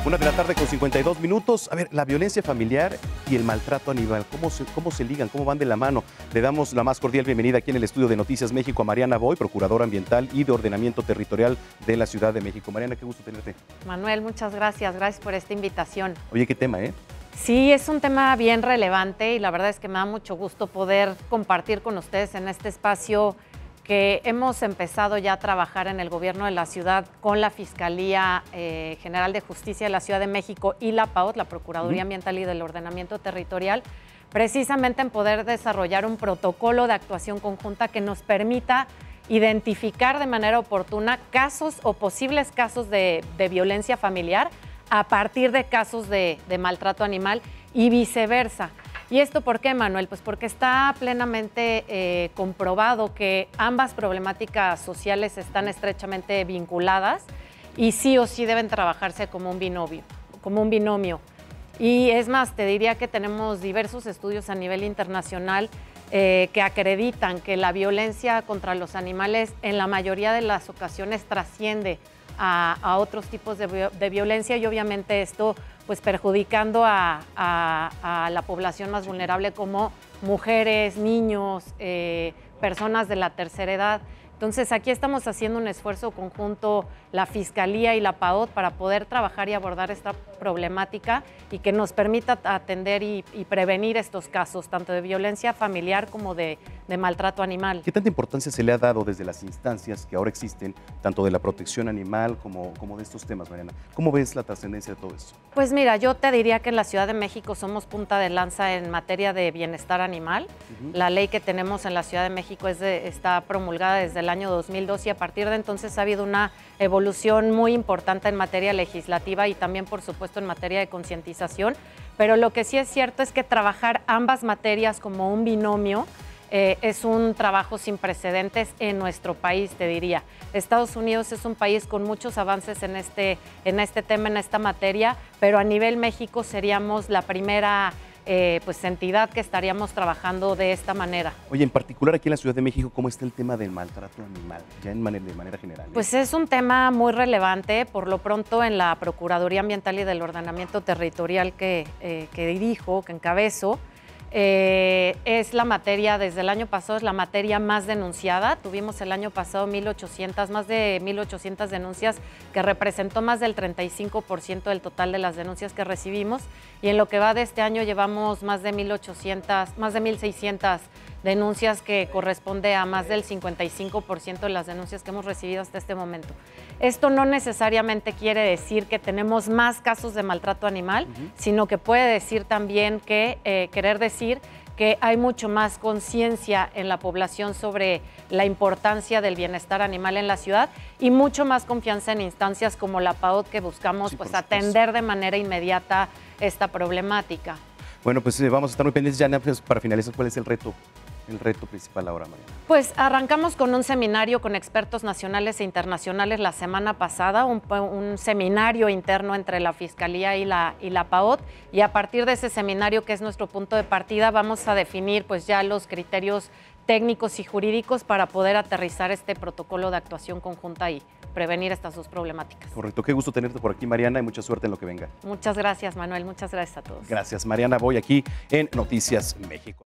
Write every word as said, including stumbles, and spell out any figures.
Una de la tarde con cincuenta y dos minutos. A ver, la violencia familiar y el maltrato animal, ¿cómo se, cómo se ligan? ¿Cómo van de la mano? Le damos la más cordial bienvenida aquí en el estudio de Noticias México a Mariana Boy, procuradora ambiental y de ordenamiento territorial de la Ciudad de México. Mariana, qué gusto tenerte. Manuel, muchas gracias. Gracias por esta invitación. Oye, qué tema, ¿eh? Sí, es un tema bien relevante y la verdad es que me da mucho gusto poder compartir con ustedes en este espacio que hemos empezado ya a trabajar en el gobierno de la ciudad con la Fiscalía eh, General de Justicia de la Ciudad de México y la P A O T, la Procuraduría uh-huh. Ambiental y del Ordenamiento Territorial, precisamente en poder desarrollar un protocolo de actuación conjunta que nos permita identificar de manera oportuna casos o posibles casos de, de violencia familiar a partir de casos de, de maltrato animal y viceversa. ¿Y esto por qué, Manuel? Pues porque está plenamente eh, comprobado que ambas problemáticas sociales están estrechamente vinculadas y sí o sí deben trabajarse como un binomio, como un binomio. Y es más, te diría que tenemos diversos estudios a nivel internacional eh, que acreditan que la violencia contra los animales en la mayoría de las ocasiones trasciende a, a otros tipos de, de violencia y obviamente esto pues perjudicando a, a, a la población más vulnerable como mujeres, niños, eh, personas de la tercera edad. Entonces aquí estamos haciendo un esfuerzo conjunto, la Fiscalía y la P A O T, para poder trabajar y abordar esta problemática y que nos permita atender y, y prevenir estos casos, tanto de violencia familiar como de, de maltrato animal. ¿Qué tanta importancia se le ha dado desde las instancias que ahora existen, tanto de la protección animal como, como de estos temas, Mariana? ¿Cómo ves la trascendencia de todo esto? Pues mira, yo te diría que en la Ciudad de México somos punta de lanza en materia de bienestar animal. Uh-huh. La ley que tenemos en la Ciudad de México es de, está promulgada desde el año dos mil dos y a partir de entonces ha habido una evolución muy importante en materia legislativa y también, por supuesto, en materia de concientización. Pero lo que sí es cierto es que trabajar ambas materias como un binomio Eh, es un trabajo sin precedentes en nuestro país, te diría. Estados Unidos es un país con muchos avances en este, en este tema, en esta materia, pero a nivel México seríamos la primera eh, pues, entidad que estaríamos trabajando de esta manera. Oye, en particular aquí en la Ciudad de México, ¿cómo está el tema del maltrato animal, ya en manera, de manera general? ¿eh? Pues es un tema muy relevante. Por lo pronto, en la Procuraduría Ambiental y del Ordenamiento Territorial que, eh, que dirijo, que encabezo, Eh, es la materia, desde el año pasado, es la materia más denunciada. Tuvimos el año pasado mil ochocientas, más de mil ochocientas denuncias, que representó más del treinta y cinco por ciento del total de las denuncias que recibimos. Y en lo que va de este año llevamos más de mil ochocientas, más de mil seiscientas denuncias, que corresponde a más del cincuenta y cinco por ciento de las denuncias que hemos recibido hasta este momento. Esto no necesariamente quiere decir que tenemos más casos de maltrato animal, uh-huh. sino que puede decir también que, eh, querer decir que hay mucho más conciencia en la población sobre la importancia del bienestar animal en la ciudad y mucho más confianza en instancias como la P A O T, que buscamos sí, pues, atender de manera inmediata esta problemática. Bueno, pues eh, vamos a estar muy pendientes ya, pues, para finalizar, ¿cuál es el reto? El reto principal ahora, Mariana. Pues arrancamos con un seminario con expertos nacionales e internacionales la semana pasada, un, un seminario interno entre la Fiscalía y la, y la P A O T, y a partir de ese seminario, que es nuestro punto de partida, vamos a definir pues ya los criterios técnicos y jurídicos para poder aterrizar este protocolo de actuación conjunta y prevenir estas dos problemáticas. Correcto, qué gusto tenerte por aquí, Mariana, y mucha suerte en lo que venga. Muchas gracias, Manuel, muchas gracias a todos. Gracias, Mariana Boy, aquí en Noticias México.